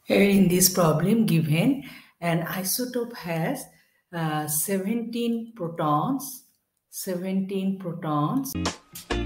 Here in this problem given, an isotope has 17 protons,